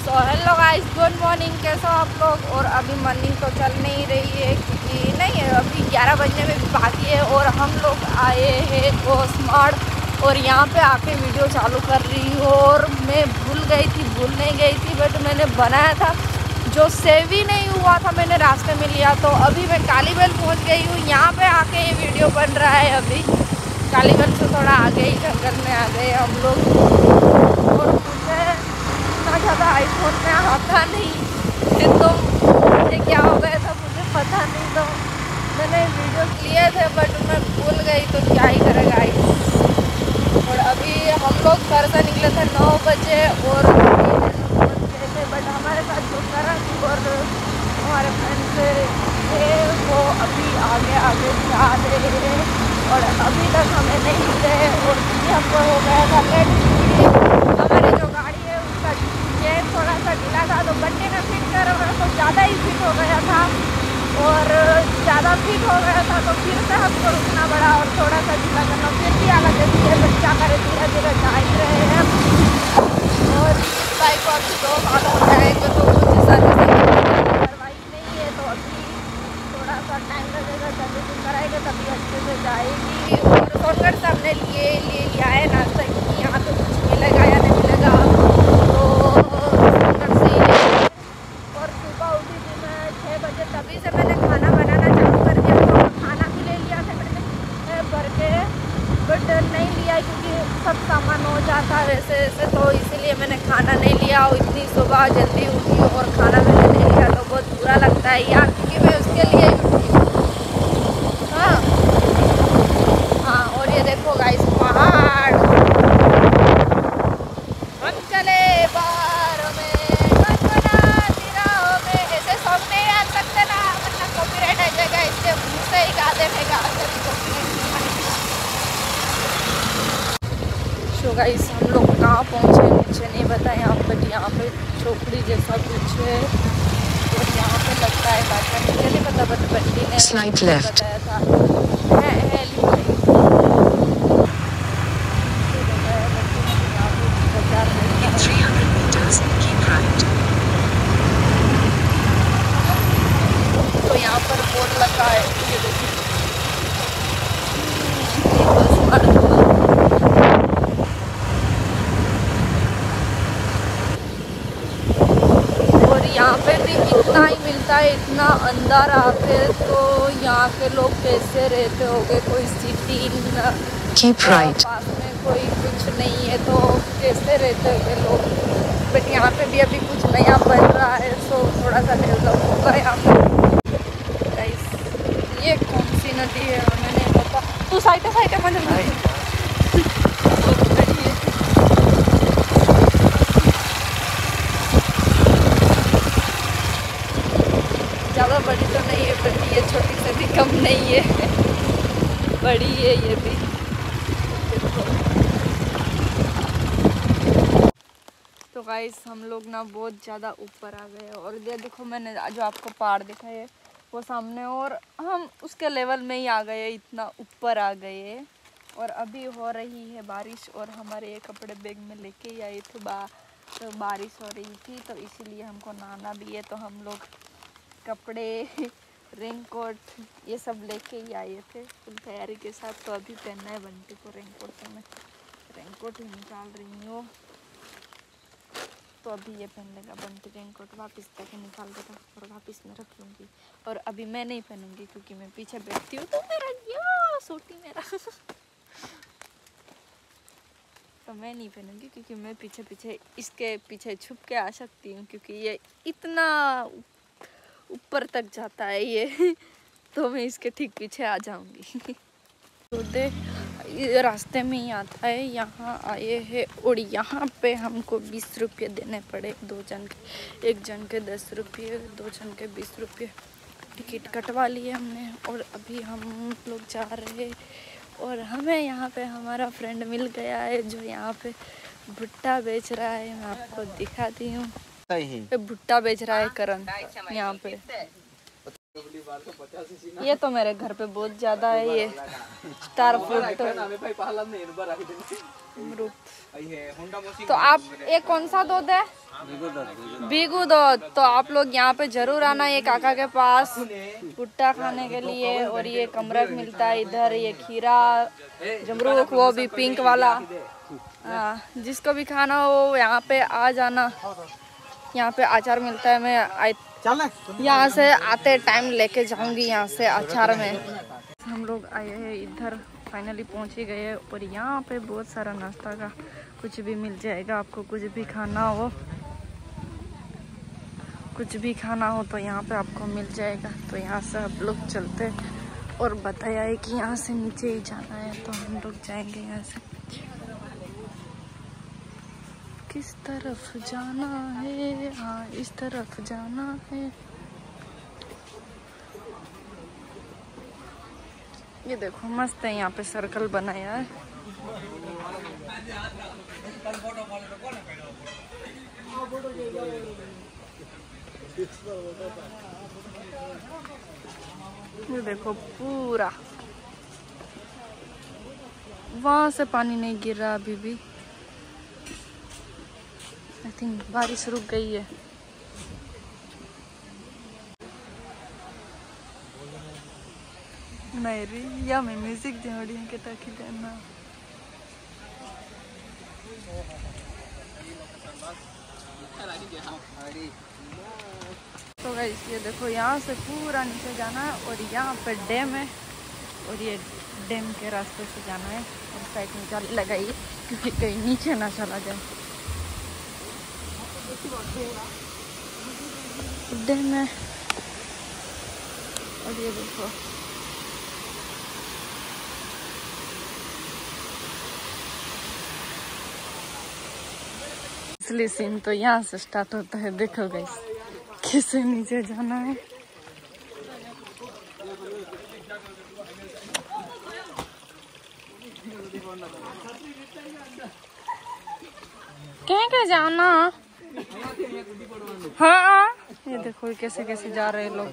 सो hello guys, good morning. कैसे हो आप लोग? और अभी मॉर्निंग तो चल नहीं रही है क्योंकि नहीं है, अभी 11 बजने में भी बाकी है। और हम लोग आए हैं स्मार्ट और यहाँ पे आके वीडियो चालू कर रही हूँ। और मैं भूल नहीं गई थी बट मैंने बनाया था जो सेव ही नहीं हुआ था, मैंने रास्ते में लिया। तो अभी मैं कालीबेल पहुँच गई हूँ। यहाँ पे आके ये वीडियो बन रहा है। अभी कालीबेल से थोड़ा आगे ही जंगल में आ गए हम लोग। और मुझे इतना ज़्यादा आईफोन में आता नहीं तो मुझे क्या हो गया था मुझे पता नहीं। तो मैंने वीडियो लिए थे बट मैं भूल गई, तो क्या ही करेगा आईफोन। और अभी हम लोग घर से निकले थे 9 बजे और पहुँच गए थे। बट हमारे साथ जो करण और हमारे फ्रेंड्स थे वो अभी आगे जा रहे हैं और अभी तक हमें नहीं मिले। और हमको हो गया था लेट। हमारी जो गाड़ी है उसका चेन थोड़ा सा ढीला था, तो बंडे में फिट कर रहा तो ज़्यादा ही फिट हो गया था। और ज़्यादा फिट हो गया था तो फिर से हमको रुकना पड़ा और थोड़ा सा ढीला करना। फिर भी आगे देखिए है, बच्चा करे धीरे धीरे जा ही रहे हैं। और बाइक को अभी 2 साल हो जाएंगे तो कुछ सर्विसिंग करवाई नहीं है, तो अभी थोड़ा सा टाइम लगेगा। सर्विसिंग कराएंगे तभी अच्छे से जाएगी। और सोनगढ़ से हमने ले लिया है नाश्ता, क्योंकि यहाँ पे कुछ मिलेगा या नहीं मिलेगा तो सोनगढ़ से ही लेंगे। और सुबह उठी थी मैं 6 बजे, तभी से मैंने खाना बनाना चालू कर दिया। तो खाना भी ले लिया था मैंने भर के, बट नहीं लिया क्योंकि सब सामान हो जाता है वैसे तो इसीलिए मैंने खाना नहीं लिया। और इतनी सुबह जल्दी उठी और खाना मैंने नहीं लिया तो बहुत बुरा लगता है यार, क्योंकि मैं उसके लिए हाँ। और ये देखो गाइस पहाड़, हम चले बाहर में ऐसे सॉन्ग नहीं आ सकते ना, वरना कॉपीराइट आ जाएगा। इससे मुँह से ही गा देगा। तो गाइस हम लोग कहाँ पहुँचे मुझे नहीं बताया, बट यहाँ पे चौकड़ी जैसा कुछ है और यहाँ पे लगता है बाटा, मुझे नहीं पता बट बंटी ने बताया था। तो यहाँ पर बोर्ड लगा है, ये देखिए। और यहाँ पे भी इतना ही मिलता है, इतना अंदर आके तो यहाँ के लोग कैसे रहते होंगे। कोई सिटी पास में कोई कुछ नहीं है तो कैसे रहते होंगे लोग। बट यहाँ पे भी अभी कुछ नया बन रहा है तो थोड़ा सा डेवलप होगा यहाँ पे। ये कौन सी नदी है हमें नहीं पता। तू साइड में ज़्यादा बड़ी तो नहीं है बट ये छोटी से भी कम नहीं है, बड़ी है ये भी। तो गाइस हम लोग ना बहुत ज़्यादा ऊपर आ गए और ये देखो मैंने जो आपको पहाड़ दिखा है वो सामने, और हम उसके लेवल में ही आ गए, इतना ऊपर आ गए। और अभी हो रही है बारिश और हमारे ये कपड़े बैग में लेके ही आए थे। तो बारिश हो रही थी तो इसीलिए हमको नहाना भी है, तो हम लोग कपड़े रेनकोट ये सब लेके ही आए थे फुल तैयारी के साथ। तो अभी पहनना है बंटी को रेनकोट, तो मैं रेनकोट ही निकाल रही हूँ। तो अभी ये पहन लेगा बंटी रेनकोट, वापस जाके निकाल देगा और वापस में रख लूँगी। और अभी मैं नहीं पहनूंगी क्योंकि मैं पीछे बैठती हूँ तो मेरा ये सोटी मेरा तो मैं नहीं पहनूंगी क्योंकि मैं पीछे इसके पीछे छुप के आ सकती हूँ, क्योंकि ये इतना ऊपर तक जाता है ये तो मैं इसके ठीक पीछे आ जाऊंगी। तो ये रास्ते में ही आता है, यहाँ आए हैं और यहाँ पे हमको 20 रुपये देने पड़े 2 जन के। 1 जन के 10 रुपये, 2 जन के 20 रुपये। टिकट कटवा लिए हमने और अभी हम लोग जा रहे हैं। और हमें यहाँ पे हमारा फ्रेंड मिल गया है जो यहाँ पे भुट्टा बेच रहा है। मैं आपको दिखाती हूँ, भुट्टा बेच रहा है करण यहाँ पे। ये तो मेरे घर पे बहुत ज्यादा है ये स्टार फ्रूट अमरूद। तो आप एक कौन सा दूध है? बीगू दूध। तो आप लोग यहाँ पे जरूर आना ये काका के पास भुट्टा खाने के लिए। और ये कमरक मिलता है इधर, ये खीरा जमरूख, वो भी पिंक वाला। जिसको भी खाना हो यहाँ पे आ जाना। यहाँ पे अचार मिलता है। मैं यहाँ से आते टाइम लेके जाऊंगी यहाँ से अचार में। हम लोग आए हैं इधर, फाइनली पहुँच ही गए। और यहाँ पे बहुत सारा नाश्ता का कुछ भी मिल जाएगा। आपको कुछ भी खाना हो, कुछ भी खाना हो तो यहाँ पे आपको मिल जाएगा। तो यहाँ से आप लोग चलते और बताया है कि यहाँ से नीचे ही जाना है, तो हम लोग जाएंगे यहाँ से। किस तरफ जाना है? हाँ, इस तरफ जाना है। ये देखो मस्त है, यहाँ पे सर्कल बनाया है। ये देखो पूरा, वहां से पानी नहीं गिर रहा अभी भी। आई थिंक बारिश रुक गई है। नहीं री या मैं म्यूजिक जोड़ी के ताकि देना। तो गाइस ये देखो यहाँ से पूरा नीचे जाना है और यहाँ पे डैम है और ये डैम के रास्ते से जाना है। और साइड में जाली लगाई क्योंकि कहीं नीचे ना चला जाए। डैम है और ये देखो असली सीन तो यहाँ से स्टार्ट होता है। देखो गाइस कैसे नीचे जाना है। क्या जाना? हाँ ये देखो कैसे कैसे जा रहे हैं लोग।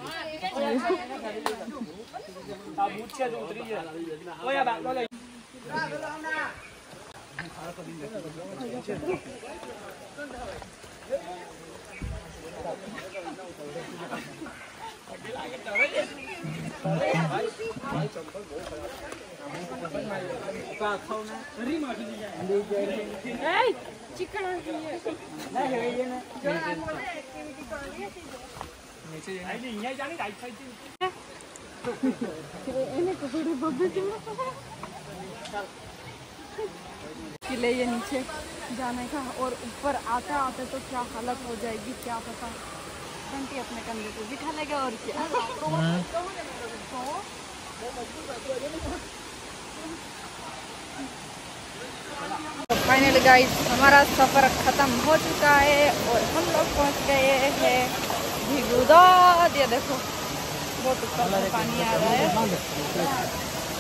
किले ये नीचे जाने का और ऊपर आते आते तो क्या हालत हो जाएगी क्या पता। घंटी अपने कंधे पे बिठा लेगा और क्या। फाइनली गाइस हमारा सफर खत्म हो चुका है और हम लोग पहुंच गए हैं भीगुदा। ये देखो बहुत ऊपर से पानी आ रहा है।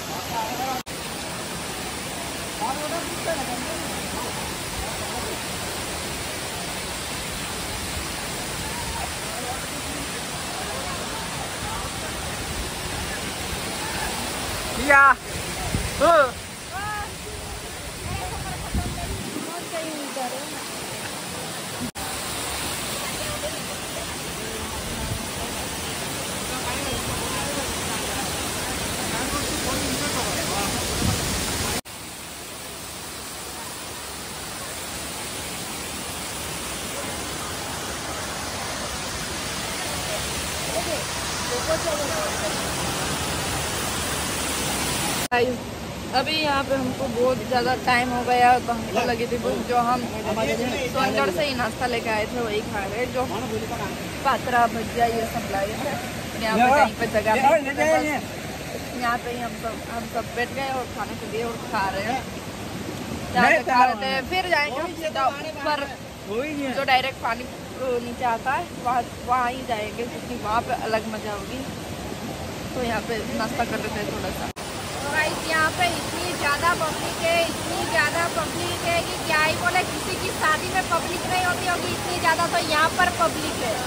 या अभी यहाँ पे हमको बहुत ज़्यादा टाइम हो गया तो हमको लगी थी भूख। जो हम सोनगढ़ से ही नाश्ता लेके आए थे वही खा रहे। जो पात्रा भजिया ये सब लाए थे। यहाँ पे कहीं पे जगह यहाँ पे ही हम सब बैठ गए और खाने के लिए और खा रहे हैं। यहाँ पे खा रहे थे। फिर जाएंगे हम सीधा ऊपर जो डायरेक्ट पानी नीचे आता है वहाँ ही जाएंगे क्योंकि वहाँ पे अलग मजा होगी। तो यहाँ पे नाश्ता कर रहे थे थोड़ा सा। यहाँ पे इतनी ज़्यादा पब्लिक है कि क्या ही बोले। किसी की शादी में पब्लिक नहीं होती होगी इतनी ज़्यादा, तो यहाँ पर पब्लिक है।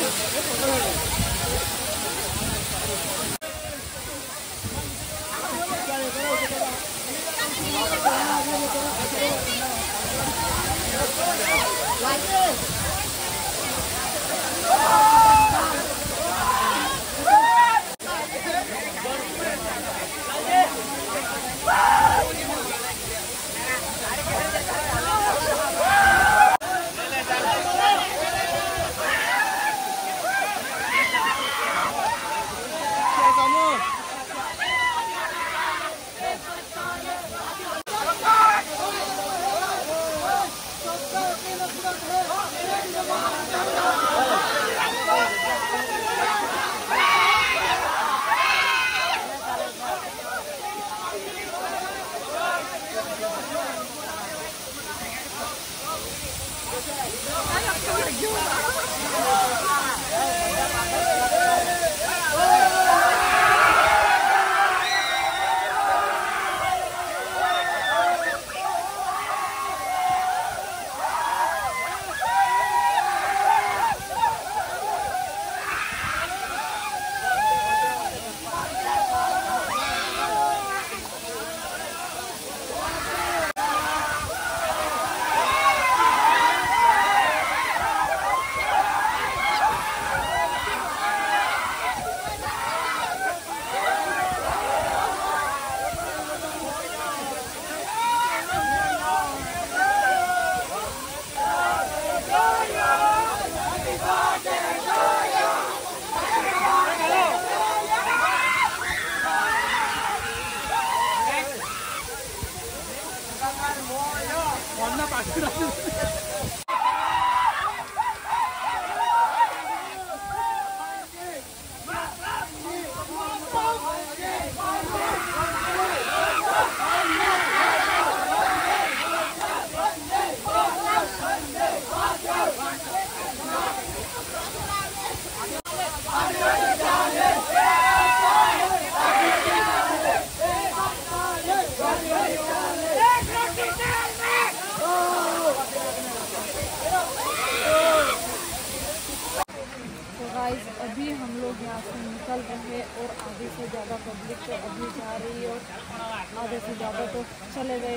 गाइस अभी हम लोग यहाँ से निकल रहे और आधे से ज़्यादा पब्लिक तो अभी जा रही है और आधे से ज़्यादा तो चले गए।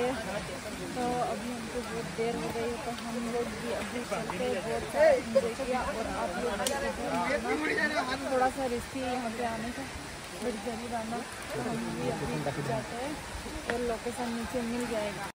तो अभी हमको बहुत देर हो गई है तो हम लोग भी अभी चलते बहुत सारा एंजॉय किया। और आप लोग थोड़ा सा रिस्की है यहाँ पे आने का, बट जरूर आना। तो हम भी अभी जाते हैं और लोकेशन नीचे मिल जाएगा।